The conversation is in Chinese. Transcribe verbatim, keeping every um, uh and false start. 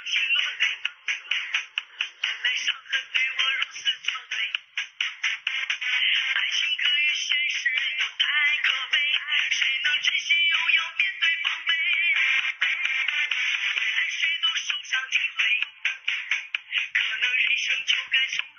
心落泪，换来伤痕对我如此作对。爱情可与现实有太可悲，谁能真心又要面对防备？爱谁都受伤体会，可能人生就该从